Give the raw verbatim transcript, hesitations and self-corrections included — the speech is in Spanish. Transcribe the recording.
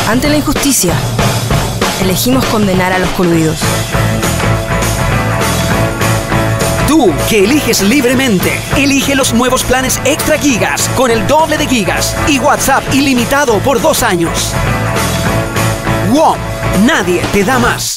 Ante la injusticia, elegimos condenar a los coludidos. Tú, que eliges libremente, elige los nuevos planes Extra Gigas con el doble de gigas y WhatsApp ilimitado por dos años. WOM, nadie te da más.